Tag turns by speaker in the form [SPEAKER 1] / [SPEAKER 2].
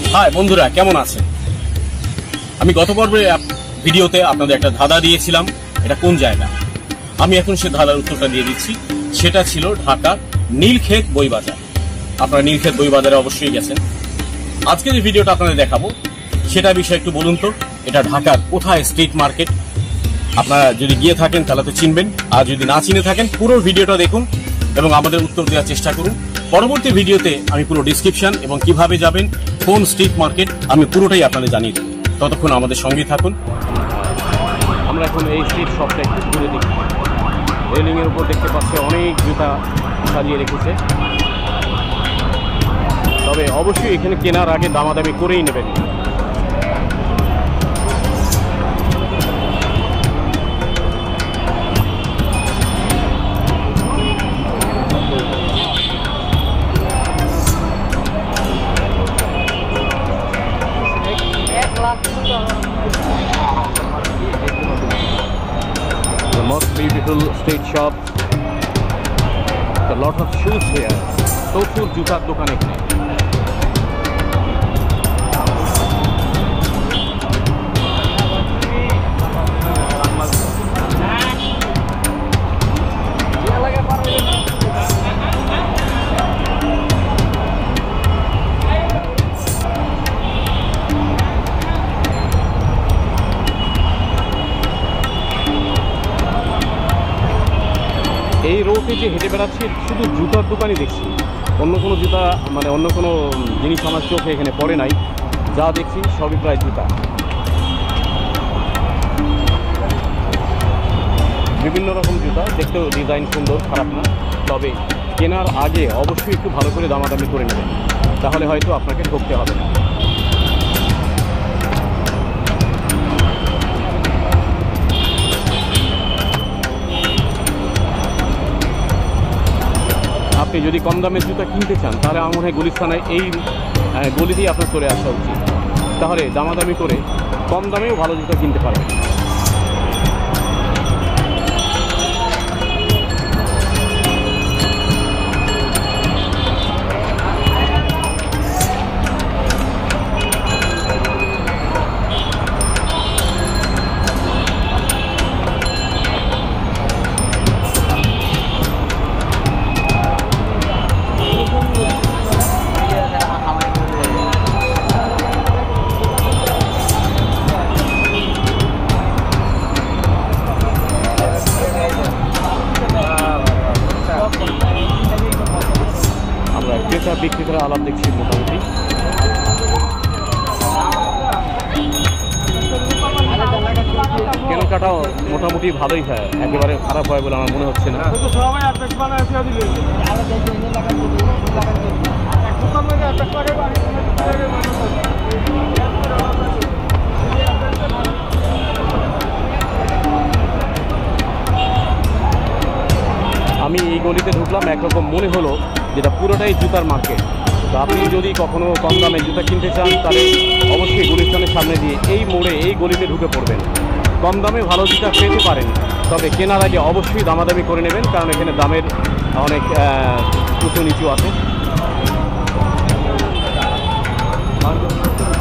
[SPEAKER 1] High বন্ধুরা, কেমন আছেন? আমি গত পর্বে ভিডিওতে আপনাদের একটা ধাঁধা দিয়েছিলাম, এটা কোন জায়গা। আমি এখন সে ধাঁধার উত্তরটা দিয়ে দিচ্ছি। সেটা ছিল ঢাকা নীলক্ষেত বইবাজার। আপনারা নীলক্ষেত বইবাজারে অবশ্যই গেছেন। আজকে যে ভিডিওটা আপনাদের দেখাবো সেটা বিষয়ে একটু বলুন তো, এটা ঢাকার কোথায় স্ট্রিট মার্কেট? আপনারা যদি গিয়ে থাকেন তাহলে তো চিনবেন, আর যদি না চিনে থাকেন পুরো ভিডিওটা দেখুন এবং আমাদের উত্তর দেওয়ার চেষ্টা করুন। পরবর্তী ভিডিওতে আমি পুরো ডিসক্রিপশন এবং কিভাবে যাবেন, কোন স্ট্রিট মার্কেট, আমি পুরোটাই আপনাদের জানিয়ে দেব। ততক্ষণ আমাদের সঙ্গেই থাকুন। আমরা এখন এই স্ট্রিট শপটা একটু ঘুরে দেখি। রেলিংয়ের উপর দেখতে পাচ্ছি অনেক জুতা সাজিয়ে রেখেছে। তবে অবশ্যই এখানে কেনার আগে দামাদামি করেই নেবেন। The most beautiful street shop. A lot of shoes here. প্রচুর জুতার দোকান এখানে। এই রোডে যে হেঁটে বেড়াচ্ছি শুধু জুতার দোকানই দেখছি, অন্য কোনো জুতা অন্য কোনো জিনিস আমার চোখে এখানে পড়ে নাই। যা দেখছি সবই প্রায় জুতা। বিভিন্ন রকম জুতা, দেখতেও ডিজাইন সুন্দর, খারাপ না। তবে কেনার আগে অবশ্যই একটু ভালো করে দামাদামি করে নেবেন, তাহলে হয়তো আপনাকে ঠকতে হবে না। আপনি যদি কম দামের জুতা কিনতে চান তাহলে আমার মনে হয় গুলিস্তানায় এই গলি দিয়ে আপনার চলে আসা উচিত। তাহলে দামাদামি করে কম দামেও ভালো জুতা কিনতে পারবেন। ক্রেতা বিক্রেতারা আলাপ দেখছি মোটামুটি। কেনাকাটাও মোটামুটি ভালোই হয়, একেবারে খারাপ হয় বলে আমার মনে হচ্ছে না। আমি এই গলিতে ঢুকলাম, একরকম মনে হলো যেটা পুরোটাই জুতার মার্কেট। তো আপনি যদি কখনো কম দামে জুতা কিনতে চান তাহলে অবশ্যই গুলিস্তানের সামনে দিয়ে এই মোড়ে এই গলিতে ঢুকে পড়বেন। কম দামে ভালো জুতা পেতে পারেন, তবে কেনার আগে অবশ্যই দামাদামি করে নেবেন, কারণ এখানে দামের অনেক উঁচু নিচু আছে।